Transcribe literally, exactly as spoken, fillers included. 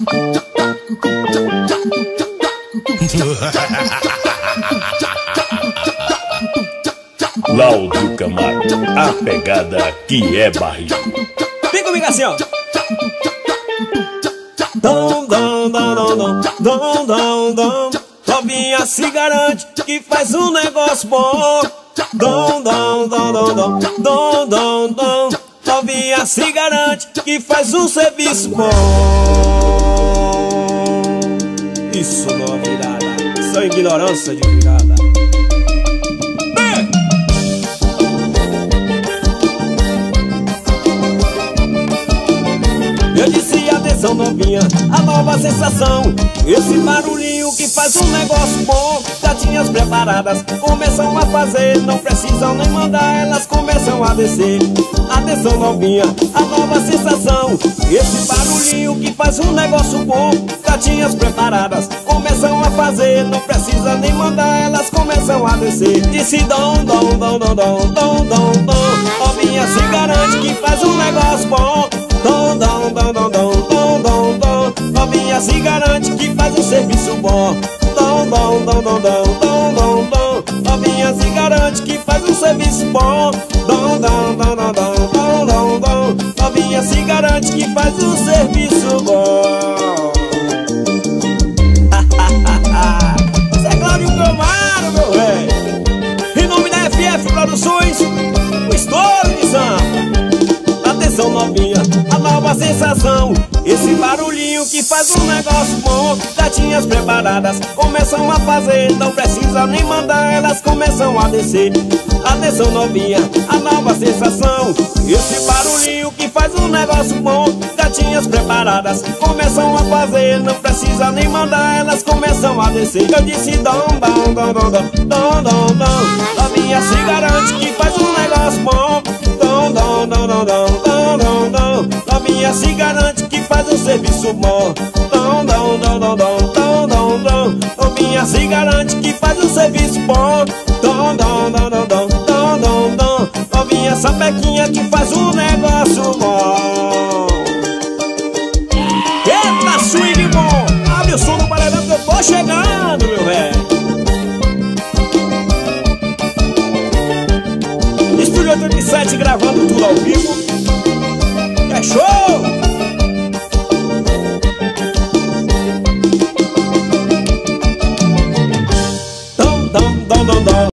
Laudo Camargo, a pegada que é barril. Vem comigo assim, ó. Dom, dom, dom, dom, dom, dom, dom, dom. Novinha se garante que faz um negócio bom. Dom, dom, dom, dom, dom, dom, dom, dom. Novinha se garante que faz um serviço bom. Isso não é virada, isso é ignorância de virada. Eu disse atenção novinha, a nova sensação. Esse barulhinho que faz um negócio bom. Gatinhas preparadas começam a fazer, não precisam nem mandar, elas começam a descer. Atenção novinha, a nova sensação. Esse barulhinho que faz um negócio bom. Gatinhas preparadas começam a fazer, não precisa nem mandar, elas começam a descer. Disse dom, dom, dom, dom, dom, dom, dom, dom. Novinha se garante que faz um negócio bom. Dom, dom, dom, dom, dom, dom, dom, dom. Novinha se garante que faz um serviço bom. Dom, dom, dom, dom, dom, dom, dom, dom. Novinha se garante que faz um serviço bom. Dom, dom, dom, dom, dom, dom, dom, dom. Novinha se garante que faz um serviço bom. Isso é Cláudio Camargo, meu velho. Em nome da F F Produções, o estouro de samba. Atenção novinha, a nova sensação. Esse barulhinho que faz um negócio bom. Gatinhas preparadas começam a fazer, não precisa nem mandar, elas começam a descer. Atenção novinha, a nova sensação. Esse barulhinho que faz um negócio bom. Gatinhas preparadas começam a fazer, não precisa nem mandar, elas começam a descer. Eu disse dom, dom, dom, dom, dom, dom, dom. Novinha se garante que faz um negócio bom. Dom, dom, dom, dom, dom, dom, dom, dom. Novinha se garante que faz um serviço bom. Dom, dom, dom, dom, dom, dom, dom, dom. Novinha se garante que faz um serviço bom. Dom, dom, dom, dom, dom, dom, dom, dom. Novinha sapequinha que faz um negócio bom. Eita swing bom, abre o som do paredão que eu tô chegando, meu velho. Estúdio oitenta e sete gravando tudo ao vivo. É show!